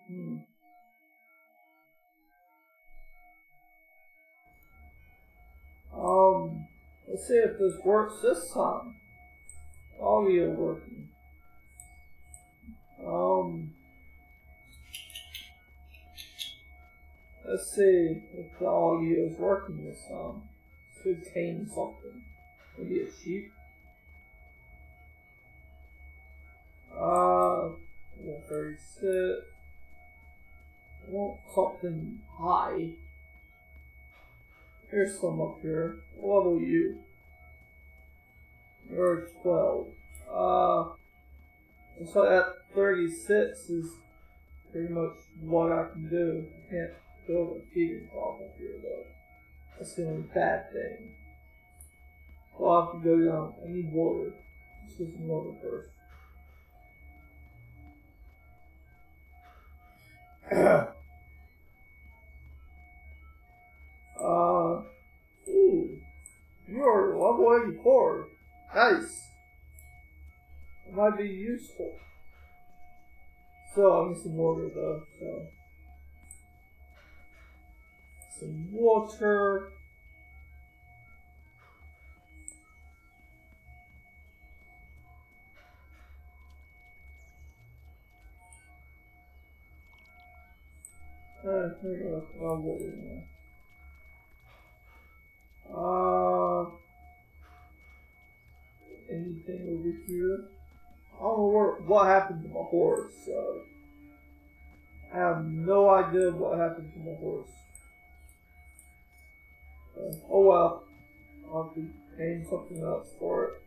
Let's see if this works this time. Audio working. Let's see if the audio is working this time. Should tame something. Maybe a sheep. Level 36. I want something high. Here's some up here. What level you? You're 12. So at 36 is pretty much what I can do. I can't build a feeding trough up here though. That's the only bad thing. So I'll have to go down. I need water. Let's get some water first. Ooh. You are level 84. Nice. It might be useful. So I need some water though, so. Some water. There we go. Water now. Anything over here? I don't know what happened to my horse, so I have no idea what happened to my horse. Oh well, I'll have to name something else for it.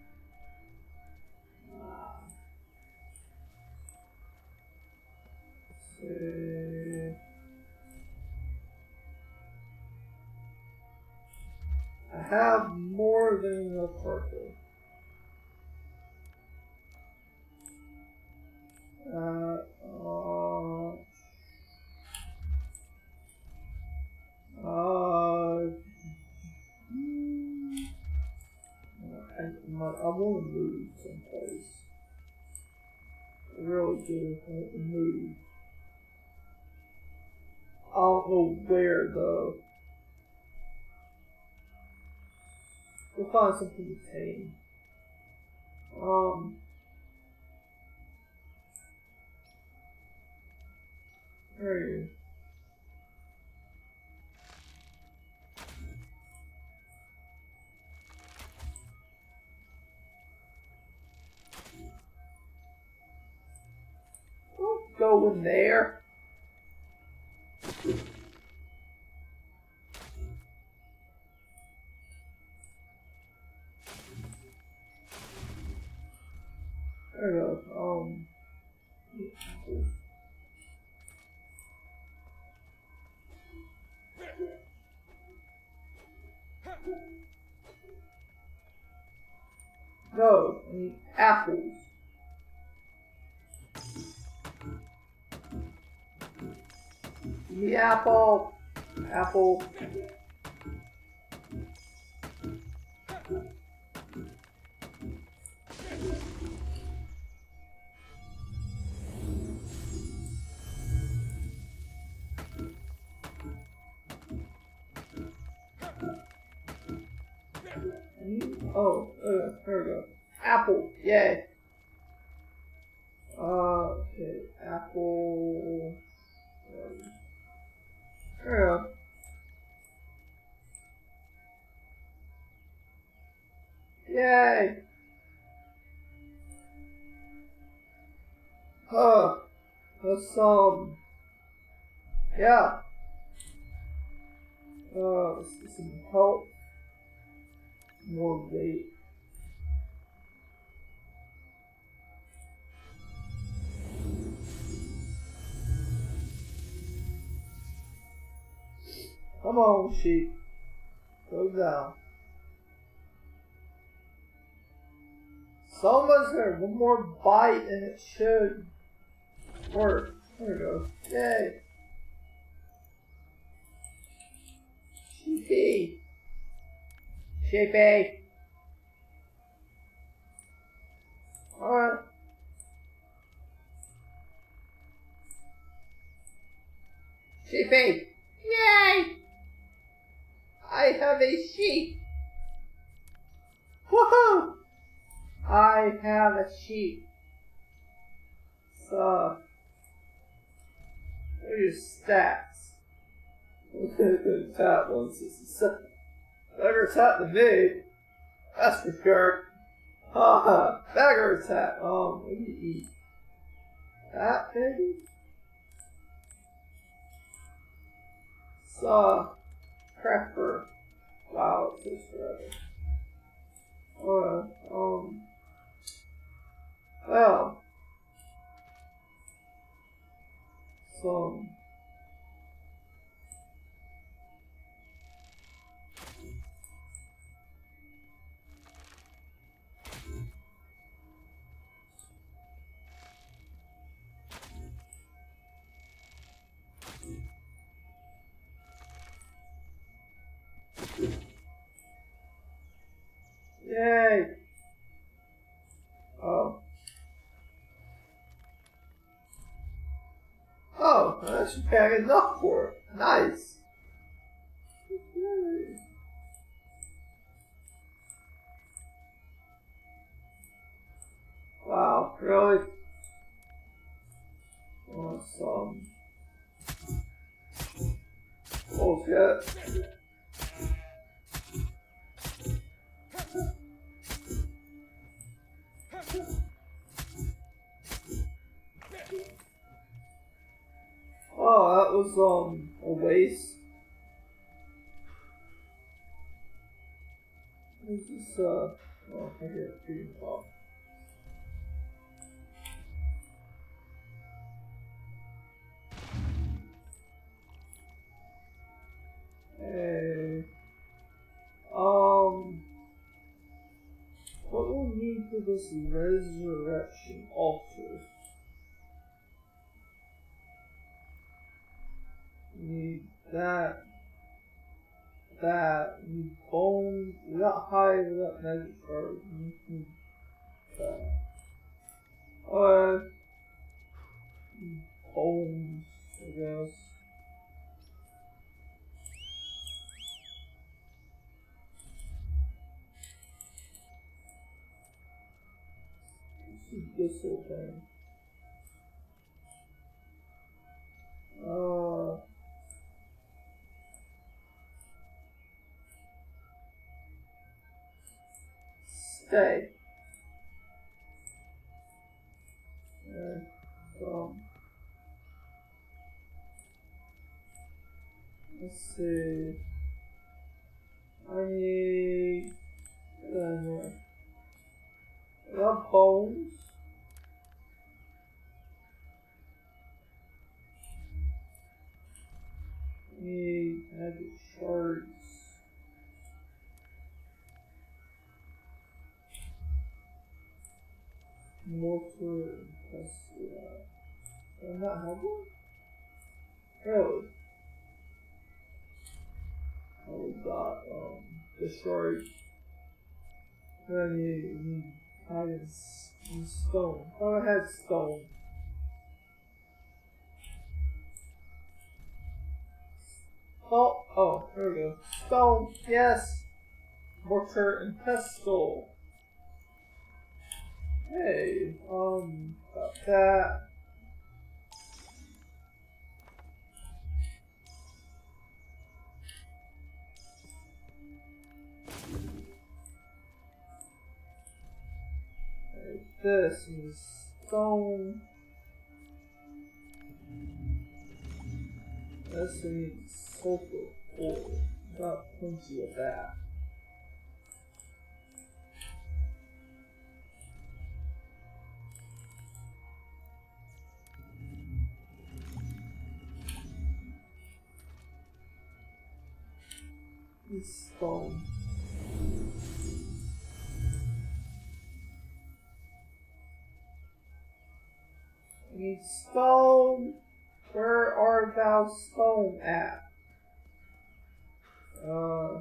Let's see. I have more than enough purple. I want to move someplace. I really do. I want to move. I don't know where though. We'll find something to tame. Where are you? Don't go in there. There we go. No, I need apples. Give me apple. Apple. Oh, there we go. Apple, yay. Okay, apple. There we go. Yay. Let's, yeah. Let's get some help. More weight. Come on, sheep. Go down. Someone's there. One more bite and it should work. There we go. Yay. Sheepy. Sheepy. Alright. Sheepy! Yay! I have a sheep! Woohoo! I have a sheep. So, what are your stats? That 167. Beggar's hat to me. That's for sure. Haha, beggar's hat. What do you eat? That, baby? Saw. Crapper. Wow, it takes forever. Well. Some. Yay! Oh. Oh, I should pay enough for it. Nice. Yay. Wow, really? Awesome. Bullshit. Oh, that was a waste. This is oh, I hear a green pop. Hey. What will we need for this resurrection altar? Need that. Need bone. We got high, we got magic shard. Bones, I guess. This whole thing. Stay. Let's see. I need bones. Need magic shards. Mortar and pestle. Do I not have one? Really? Oh, we got destroyed. Then you need iron and stone. Oh, I had stone. Oh, there we go. Stone, yes! Mortar and pestle. Hey, got that. This is stone. This needs sulfur ore. Got plenty of that. This stone. I need stone. Where art thou, stone, at? No,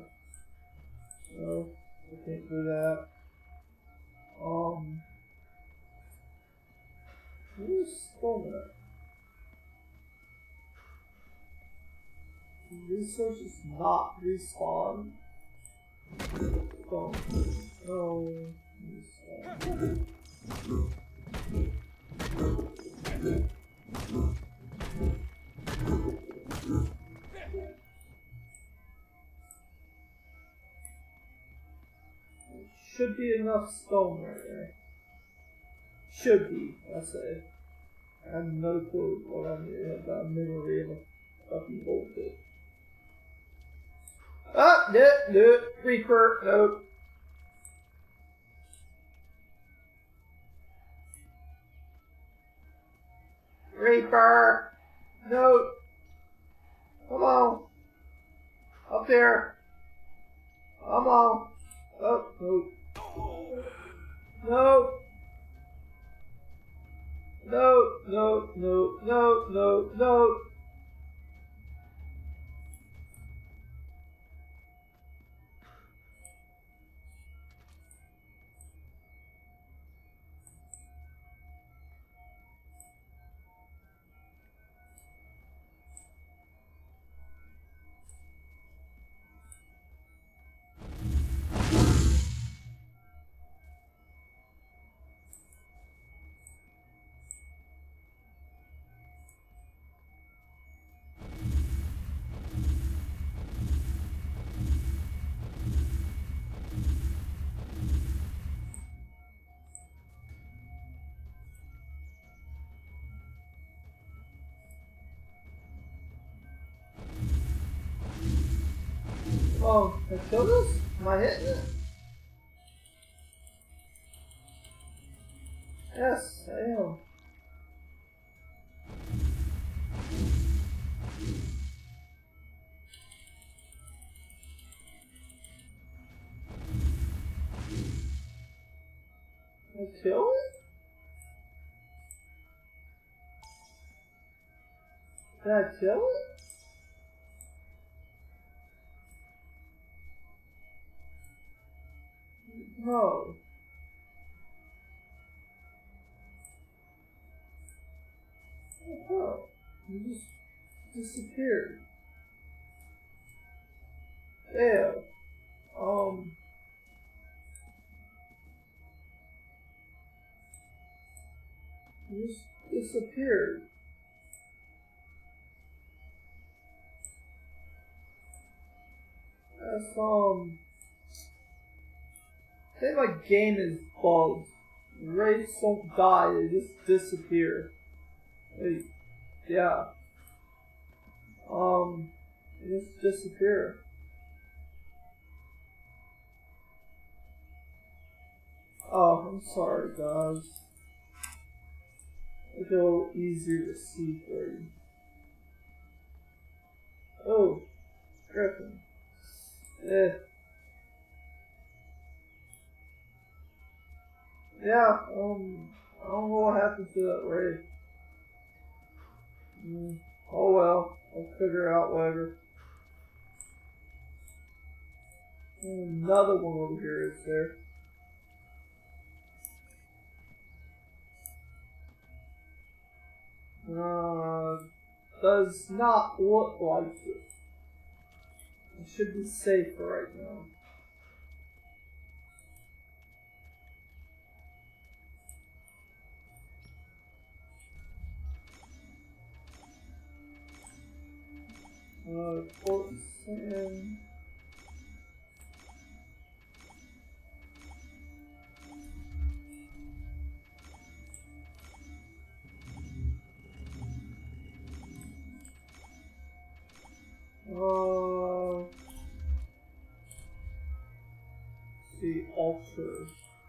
I can't do that. Where's stone at? resources not respawn? Oh, no. Should be enough stone right there. Should be, I say. I have no clue what I need. I have that memory of a fucking bullshit. Ah, no, Reaper, no. Reaper, no. Come on. Up there. Come on. Oh, no. No. No, no, no, no, no, no. Oh, I killed this? Am I hitting it? Yes, I am. I kill it? Did I kill it? No. Oh, you just disappeared. Yeah. You just disappeared. That's, I think my game is bugged. Wraiths don't die, they just disappear. Wait, yeah. They just disappear. Oh, I'm sorry, guys. It'll be a little easier to see for you. Oh, Griffin. Yeah, I don't know what happened to that Wraith. Oh well, I'll figure it out later. Another one over here is there. Does not look like it. I should be safe for right now. Quartz sand. See, ultra.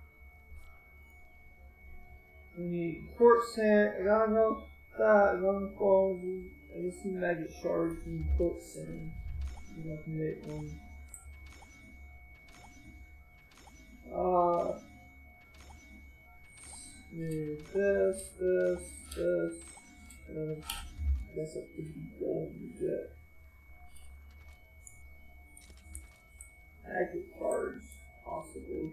We need quartz sand. I gotta know that. I gotta go. I guess some maggot shards and quartz sand. I can make one. Need this. I guess it could be golden jet. Maggot shards, possibly.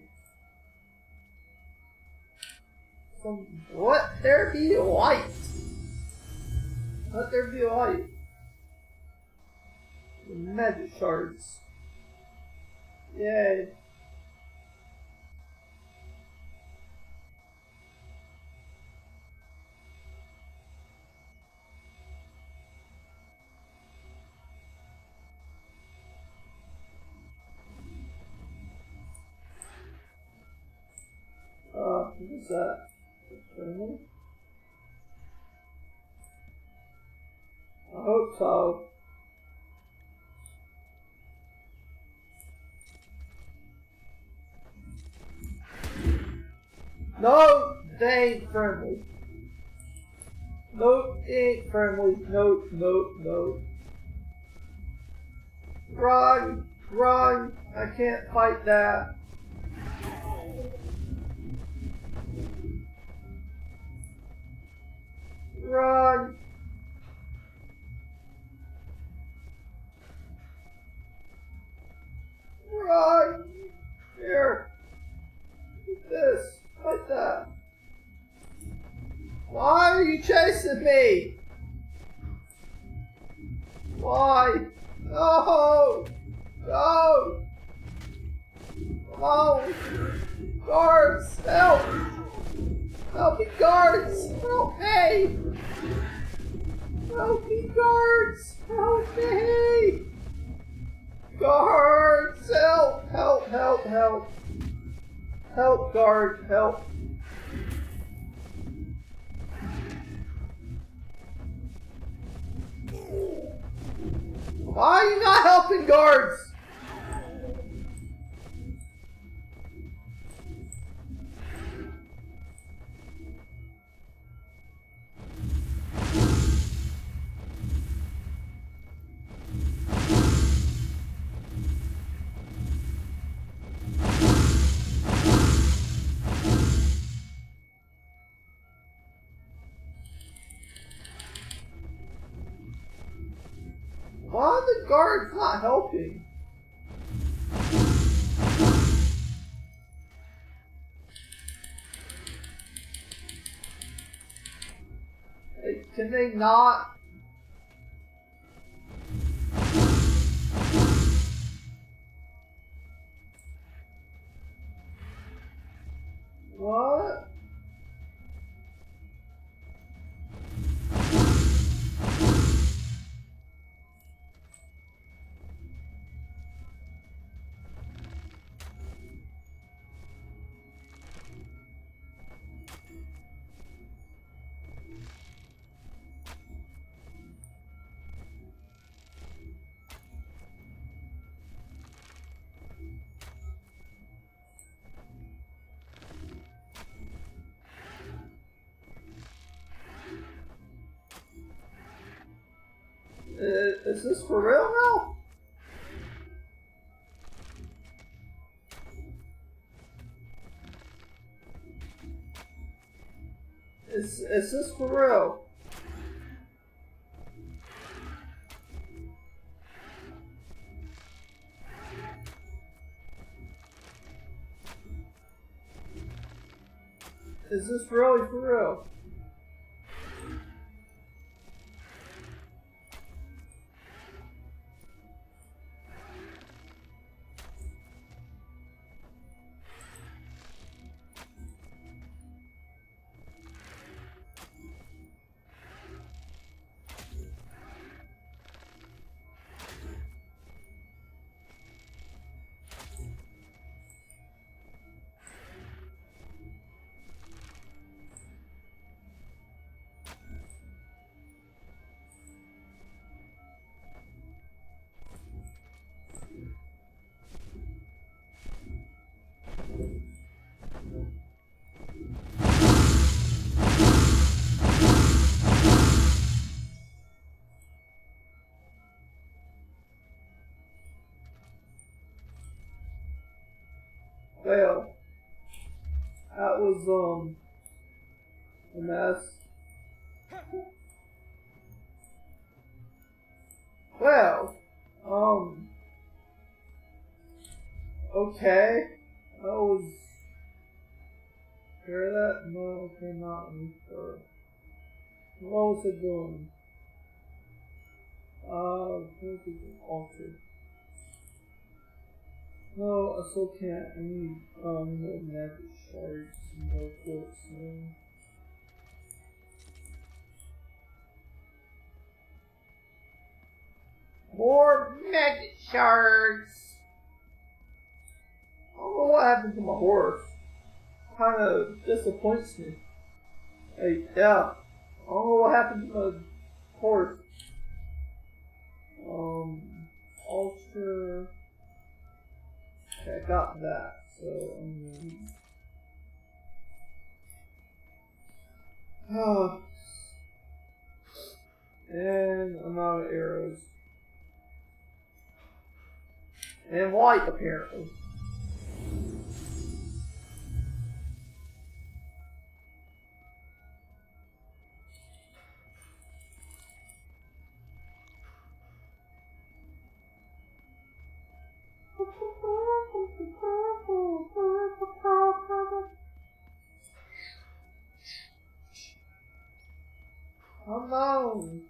Let there be light! Let there be light! The magic shards. Yay. What is that? Friendly? I hope so. No, they ain't friendly. Nope, they ain't friendly. Nope, nope, nope. Run! Run! I can't fight that. Run! Run! Here! Get this! Fight that! Why are you chasing me? Why? No! No! Come on! Guards! Help! Help me, guards! Help me! Help me, guards! Help me! Guards! Help! Help! Help! Help! Help, guard! Help! Why are you not helping, guards? Why are the guards not helping? Hey, can they not? What? Is this for real now? Is this for real? Is this really for real? Well, that was a mess. Well, okay. That was. Hear that? No, okay, not. What was it doing? to the altar. No, I still can't. I need more magic shards and more quartz. More magic shards! I don't know what happened to my horse. Kind of disappoints me. Hey, yeah. I don't know what happened to my horse. Ultra. Okay, I got that. So, and I'm out of arrows. And white, apparently. Come on.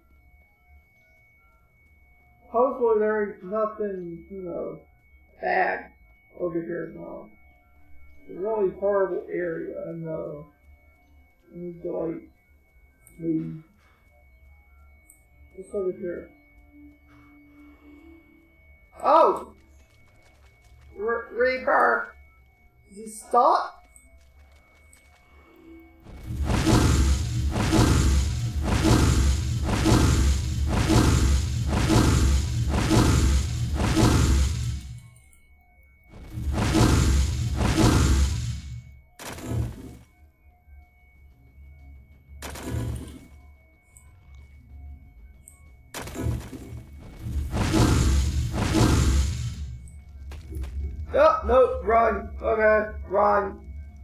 Hopefully there's nothing, bad over here now. It's a really horrible area, I know. I need to, move. What's over here? Oh! Reaper! Does he stop? Oh, no, run. Okay, run.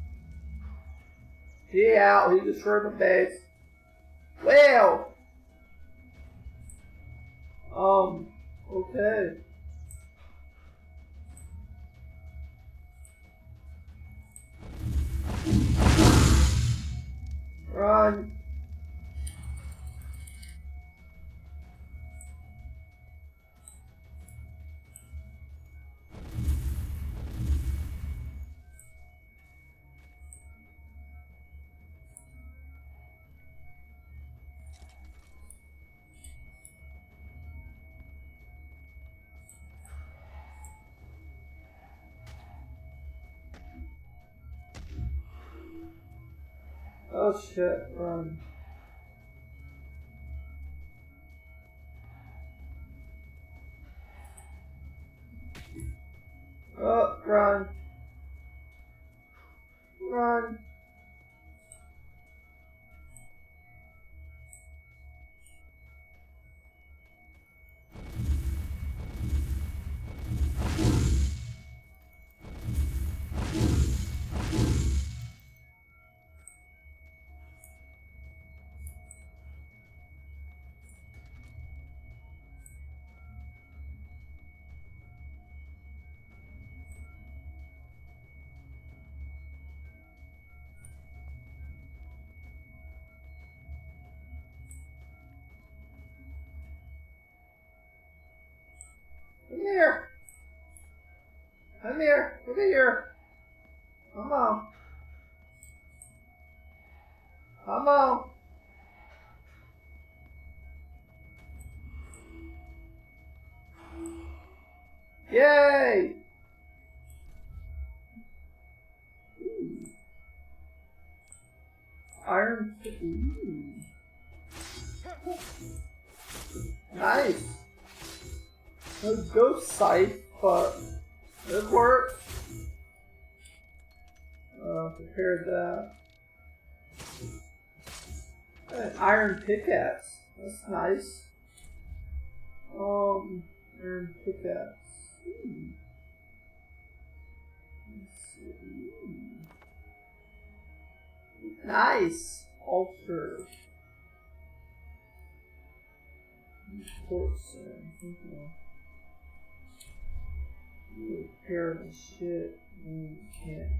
He out. He destroyed my base. Well. Okay. Run. Oh shit, run. Oh, run. Run. Come here. Come here. Come here. Come on. Come on. Yay! Ooh. Iron. Ooh. Nice. No ghost scythe, but it worked. Prepared that. An iron pickaxe. That's nice. Iron pickaxe. Ooh. Nice. Altar. Quartz. Repair the shit. You can't.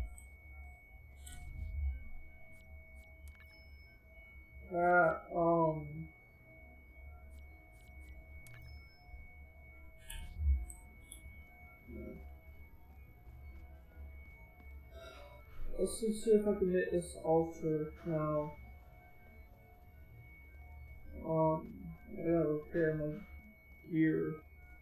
Let's just see if I can make this altar now. I gotta repair my gear.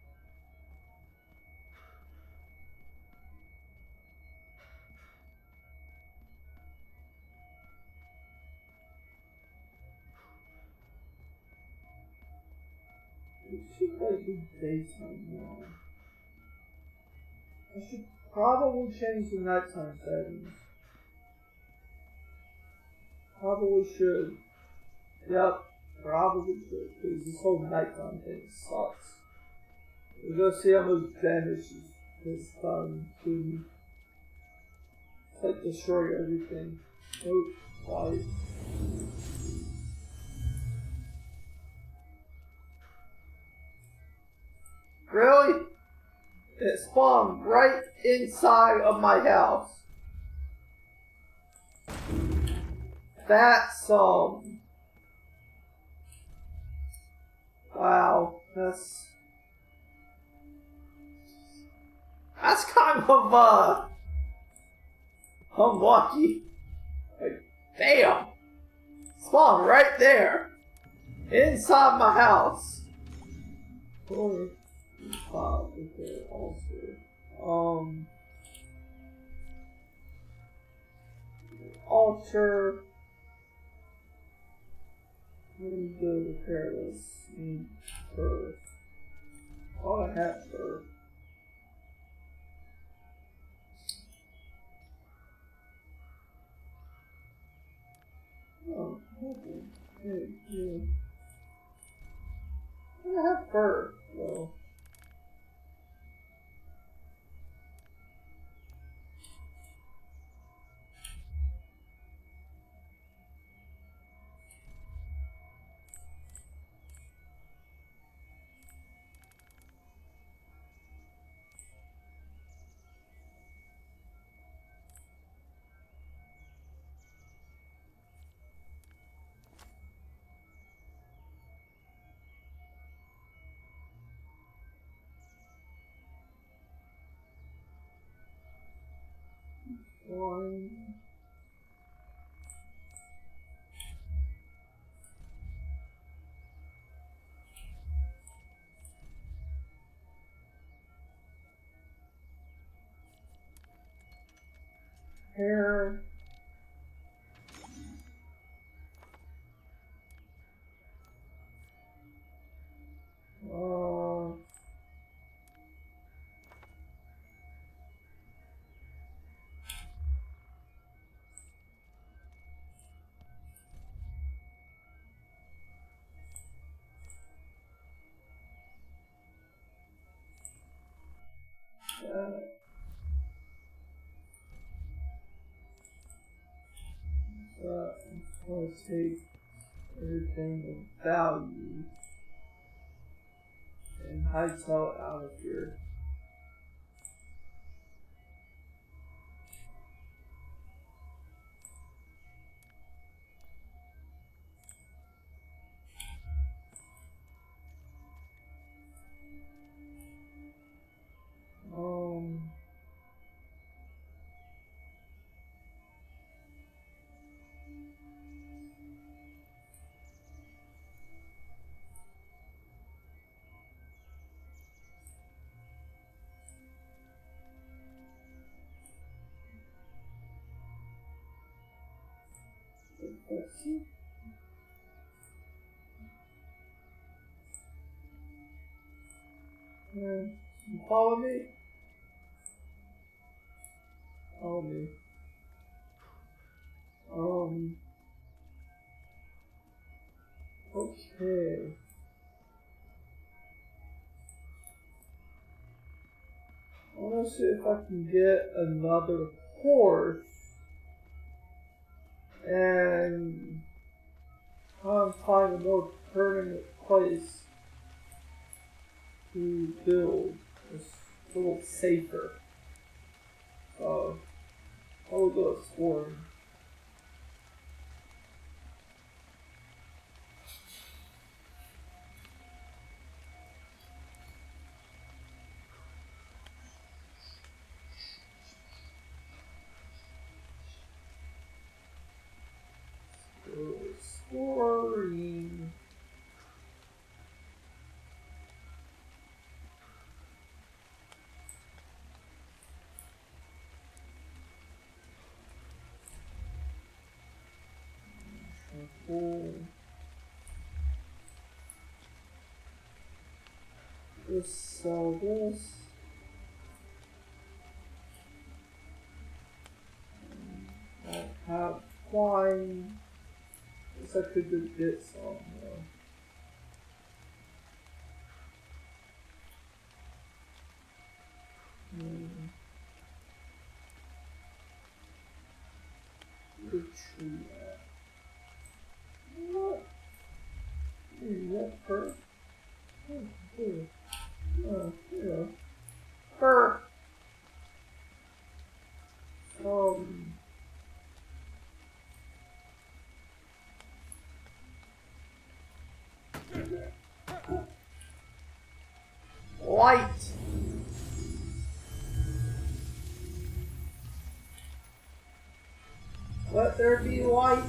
It should like be daytime now. I should probably change the nighttime settings. Probably should. Yep, probably should, because this whole nighttime thing sucks. We're gonna see how much damage this time to like destroy everything. Oh, quiet. Really? It spawned right inside of my house. That's wow, that's kind of unlucky. Like, damn, spawned right there, inside my house. Or, okay, also, altar. I'm gonna do repair this first. Oh, I have fur. Oh, okay. Hey, yeah. I have fur, though. One. Hair. I'll take everything of value and hightail it out of here. You follow me? Follow me. Okay. I want to see if I can get another horse and try and find a more permanent place to build. It's a little safer. So, I will go exploring. Just sell this. I have flying. Guess I could just get some. The tree at? What? Is that her? Oh, yeah. Her! Light! Let there be light!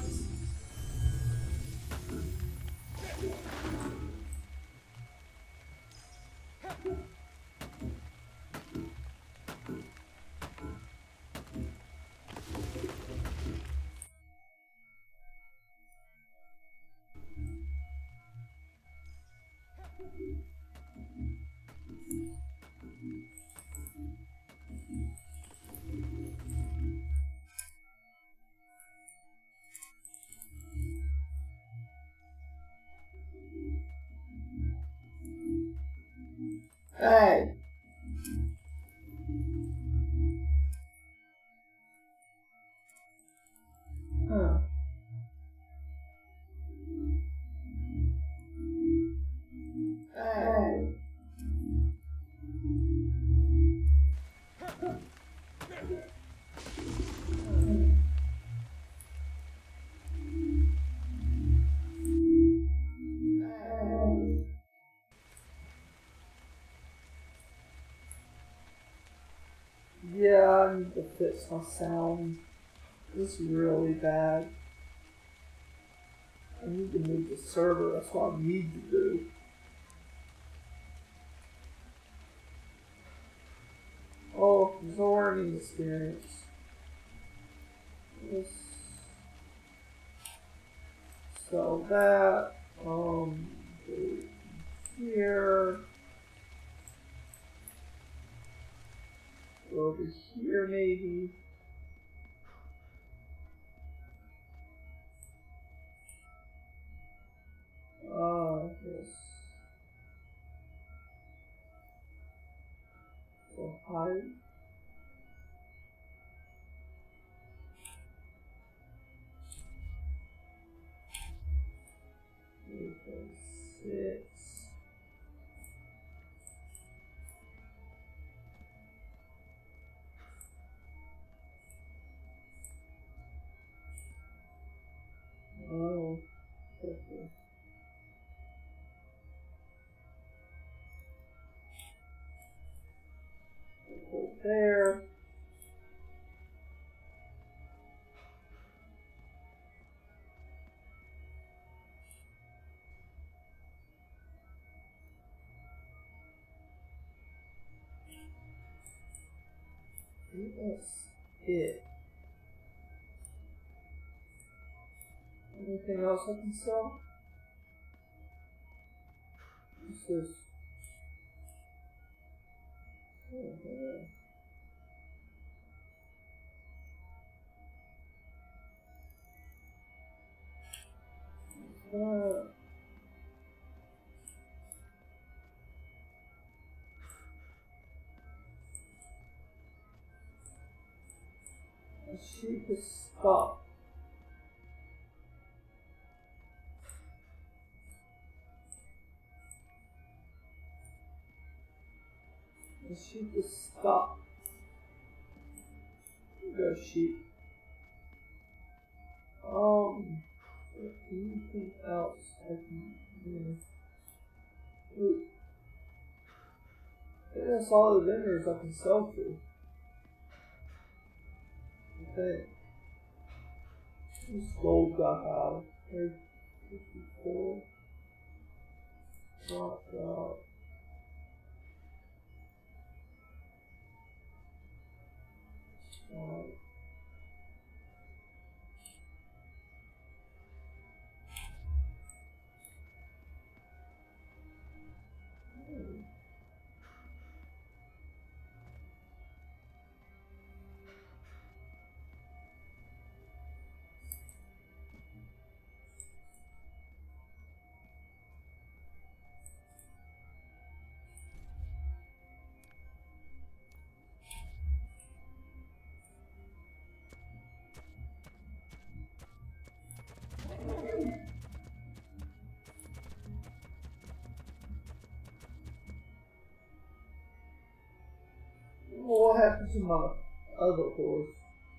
Hey! Huh. Hey! Yeah, I need to fix my sound. This is really bad. I need to move the server, that's what I need to do. Oh, it's a learning experience. Let's sell that. Go here. Go over here maybe. Yes. So hide. Six. Oh, okay. Put there. That's it. Anything else I can sell? What's this? Oh, yeah. The sheep is stuck. The sheep is stuck. Go sheep. Anything else I can do? Ooh. I think that's all the vendors I can sell to. Okay. This gold got out. There's 54. Dropped out. Alright. Well, what happened to my other horse?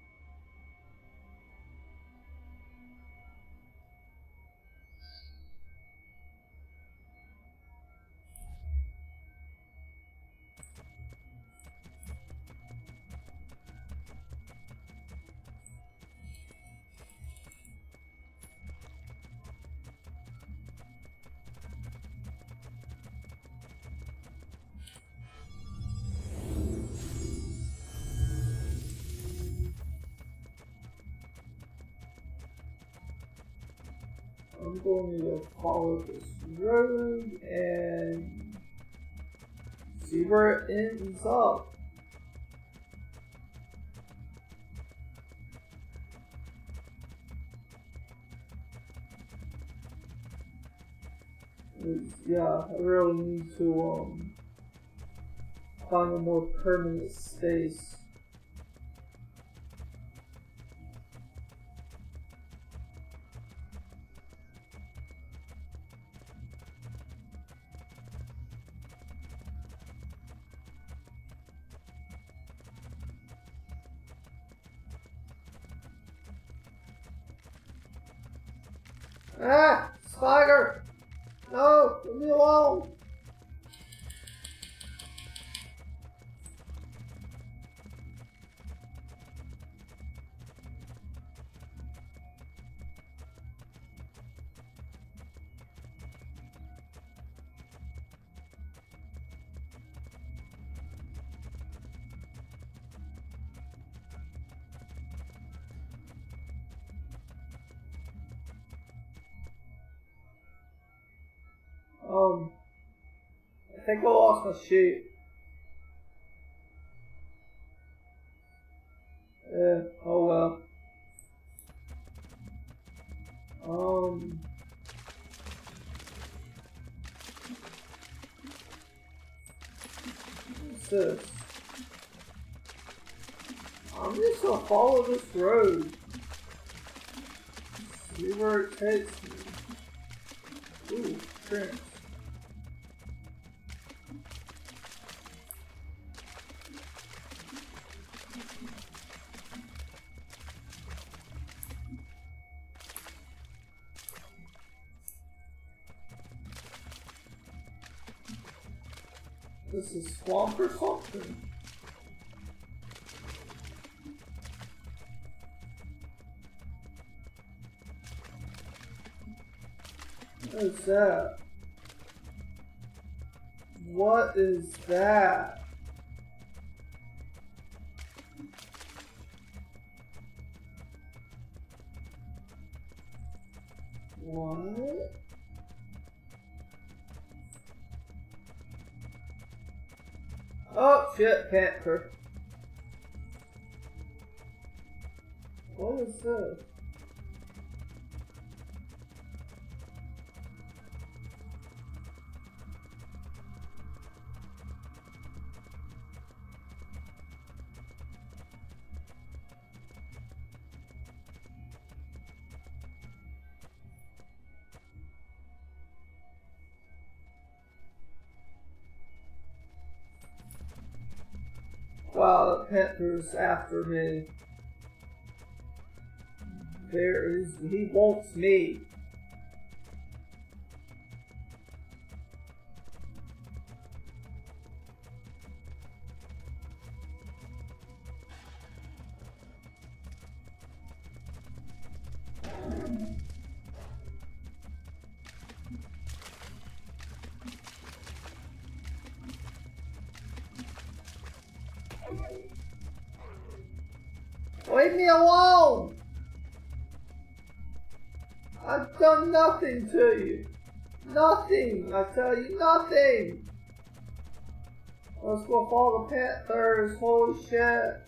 I'm going to follow this road and see where it ends up. Yeah, I really need to find a more permanent space. Ah! Spider! No! Leave me alone! I think I lost my sheep. Yeah, oh well. What's this? I'm just gonna follow this road. See where it takes me. Ooh, prints. This is swamp or something. What is that? What is that? What? Oh shit, panther. What is this? Wow, the panther's after me. He wants me. Leave me alone! I've done nothing to you. Nothing! I tell you, nothing! Let's go follow the panthers, holy shit.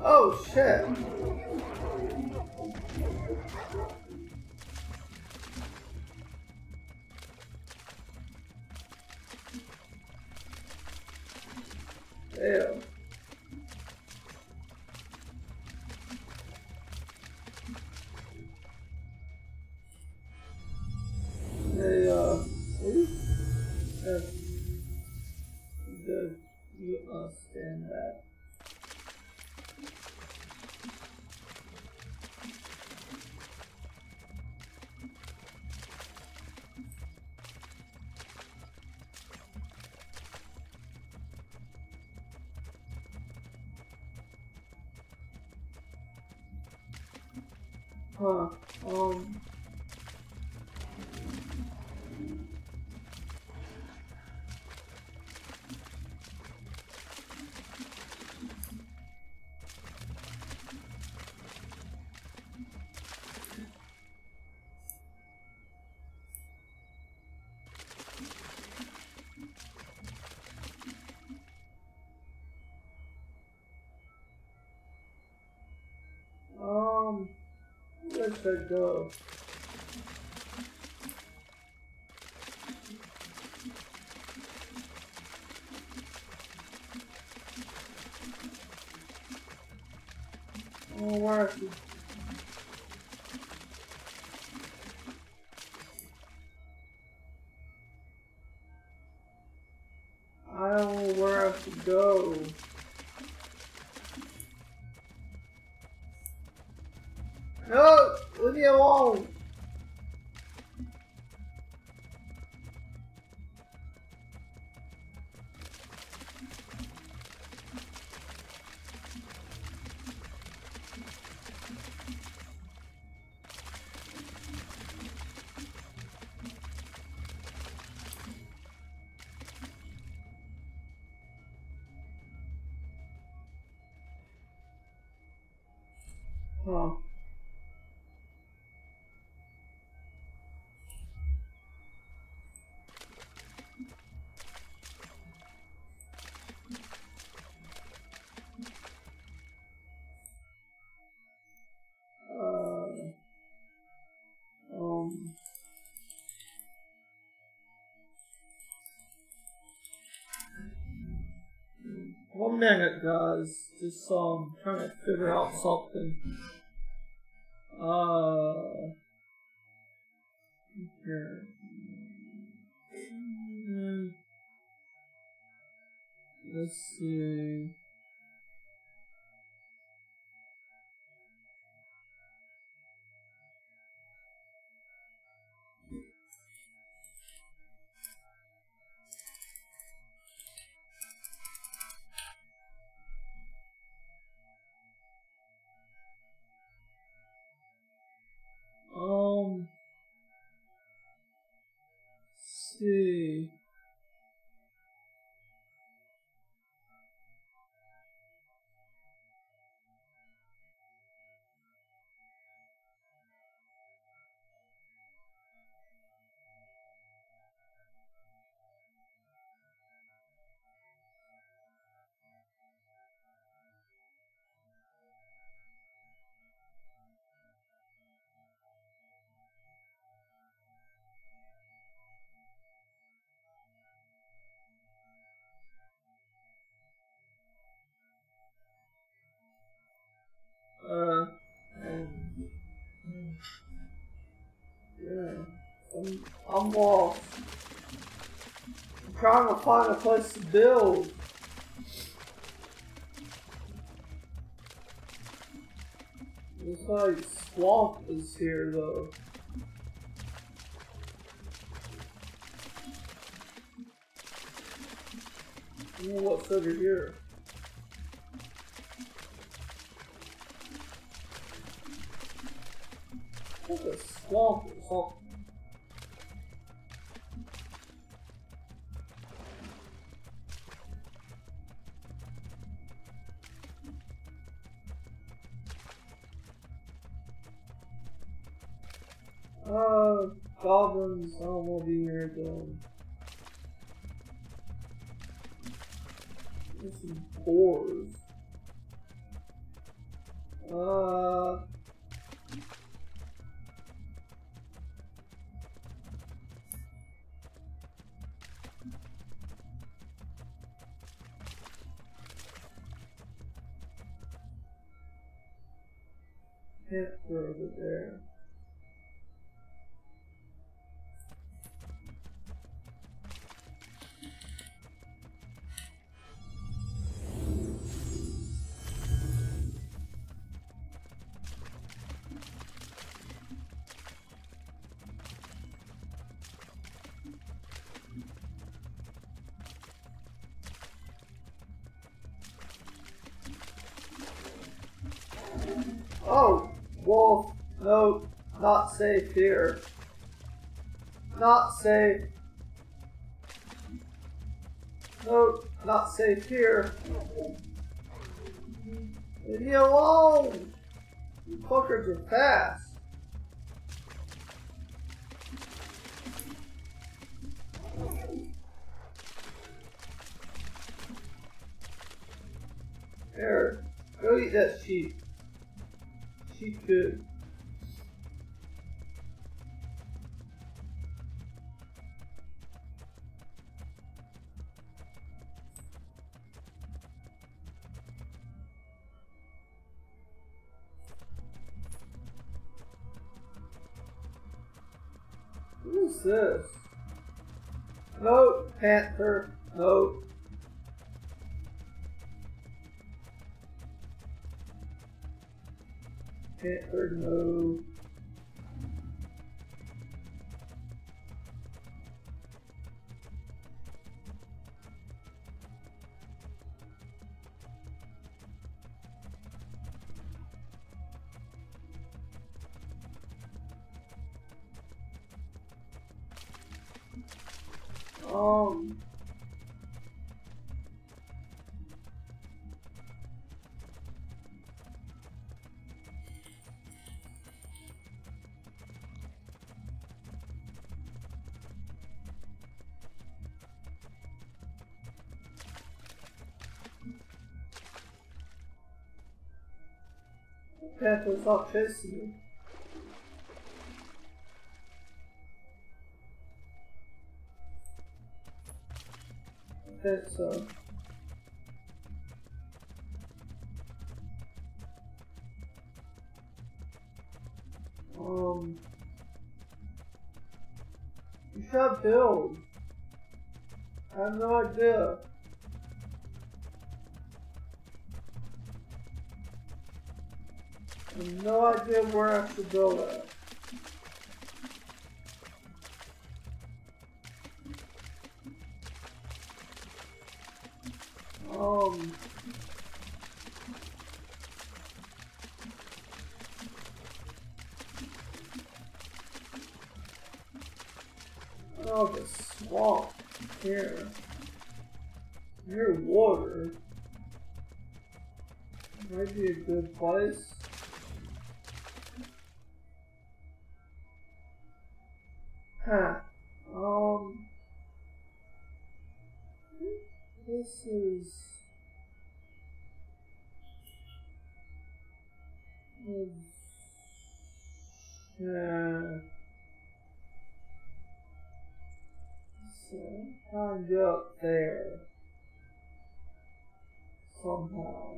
Oh shit! Damn. You understand that. Huh, where should I go? Oh, where is it? I don't know where I should go. No! Leave me alone! Huh. One minute, guys. Just trying to figure out something. Here. Let's see. See. Yeah. I'm lost. I'm trying to find a place to build. Looks like swamp is here though. I don't know what's over here. It's a swamp or something. Goblins, I don't want to be here again. There's some boars. Can't throw it there. Oh, wolf. No, not safe here. Not safe. No, not safe here. Leave me alone! You fuckers are fast. Here, go eat that sheep. Sheep food. What is this? No, panther. No. Panther, no. Panther, stop chasing me. I think so. You should build. I have no idea. I have no idea where I should go at. Oh, the swamp here. Near water. Might be a good place. Huh. This is... So, I'm kind of up there. Somehow.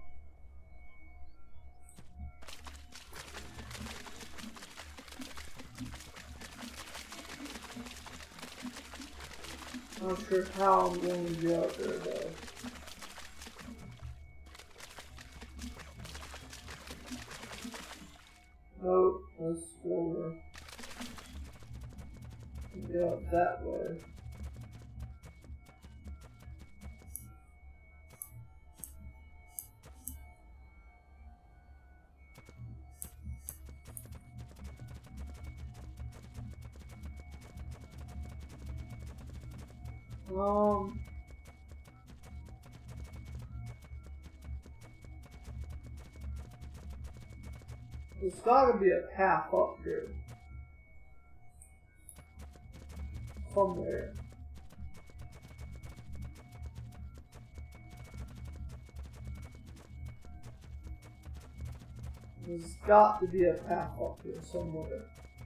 Not sure how I'm going to get out there though. Nope, that's slower. Get out that way. There's gotta be a path up here. Somewhere. There's got to be a path up here somewhere.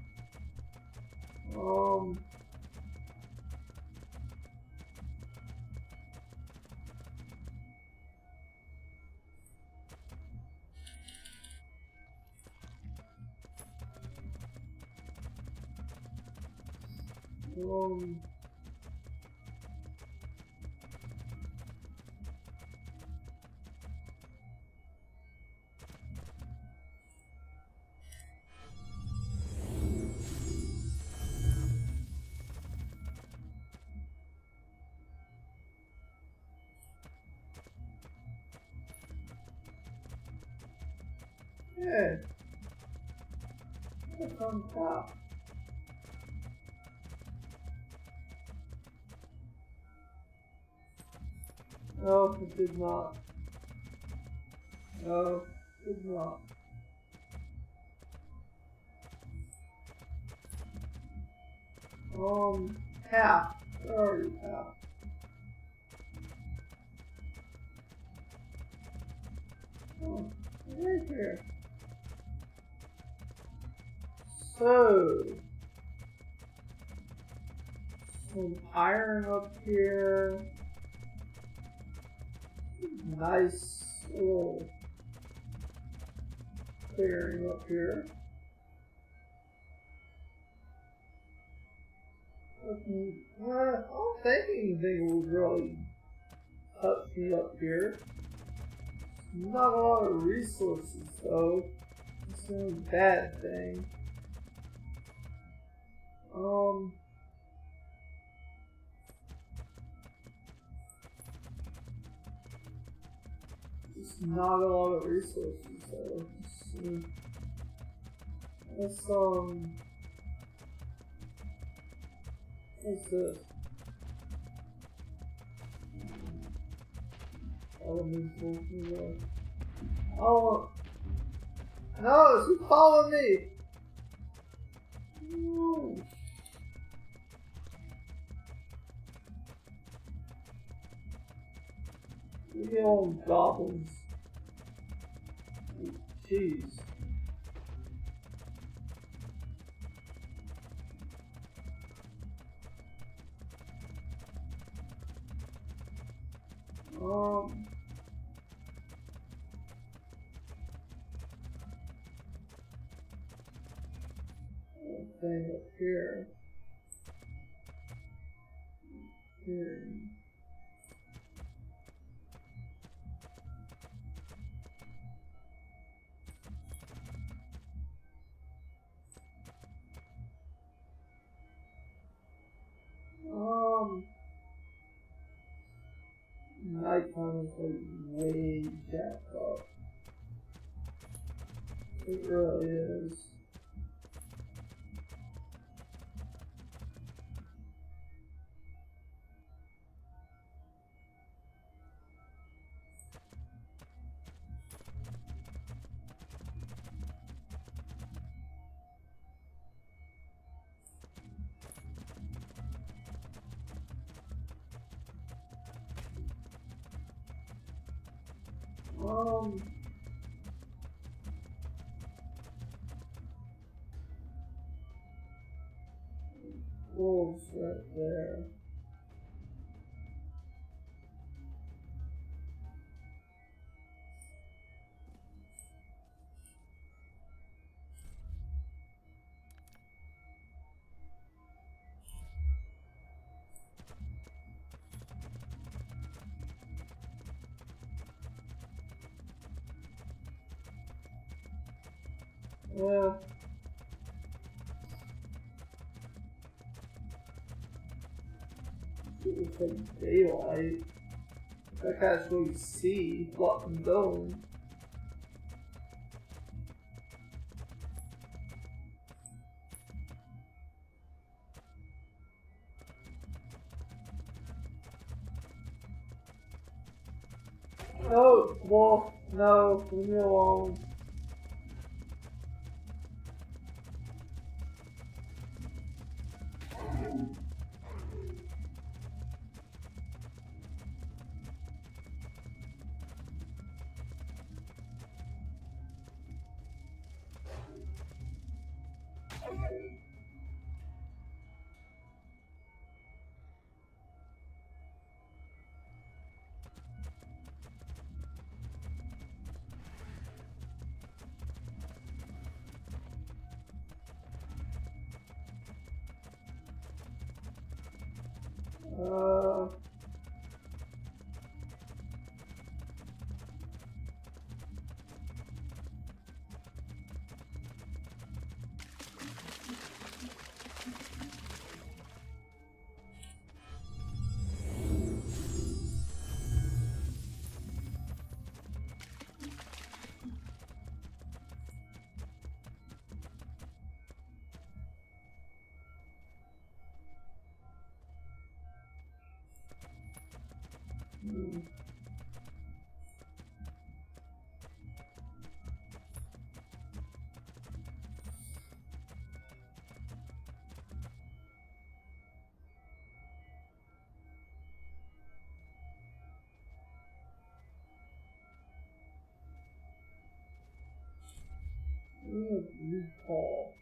Yeah. What's on top? No, it did not. No, it did not. Half. Already half. Oh, right here. So, some iron up here. Nice little clearing up here. I don't think anything will really touch me up here. Not a lot of resources though. It's no bad thing. Just not a lot of resources though. Let's what's this? Elemental. Oh no! She's following me. No. Leave me alone, goblins. Jeez. Thing up here. Here. Nighttime is like way jacked up. It really is. Wolves right there. Yeah. It was like daylight. I can actually see what I'm doing. No, wolf, no, leave me alone. Recall.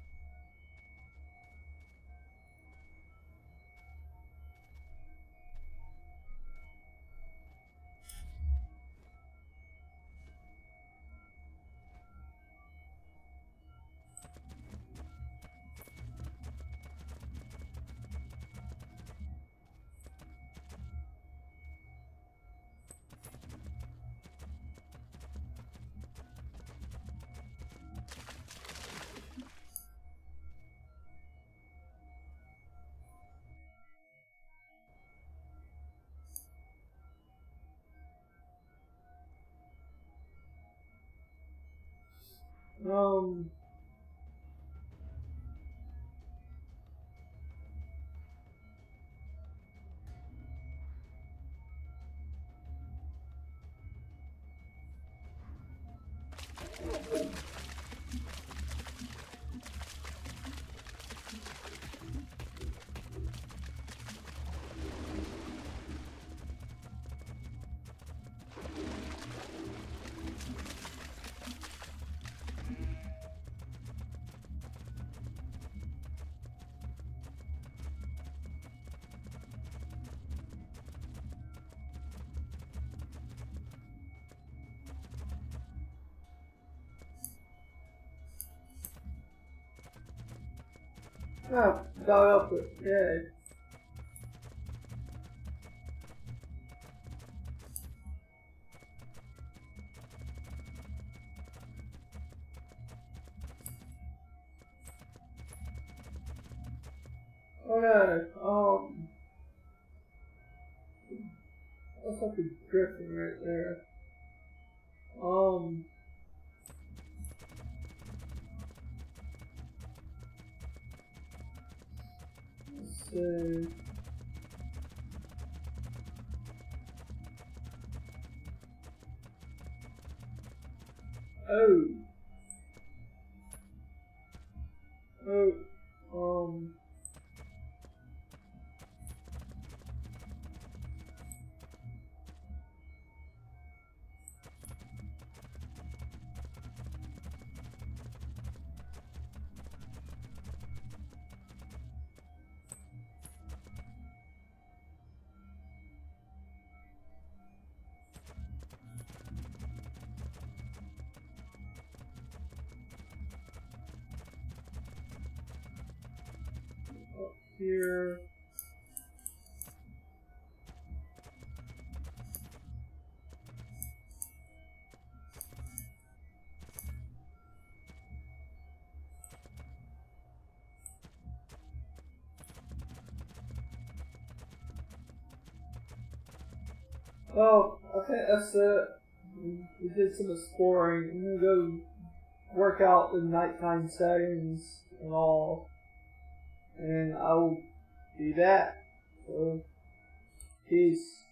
Ah, got up it. Yeah. Okay, that's like a griffin right there. Let's see. Oh. Up here. Well, I think that's it. We did some exploring. I'm gonna go work out the nighttime settings and all, and I will do that. So, peace.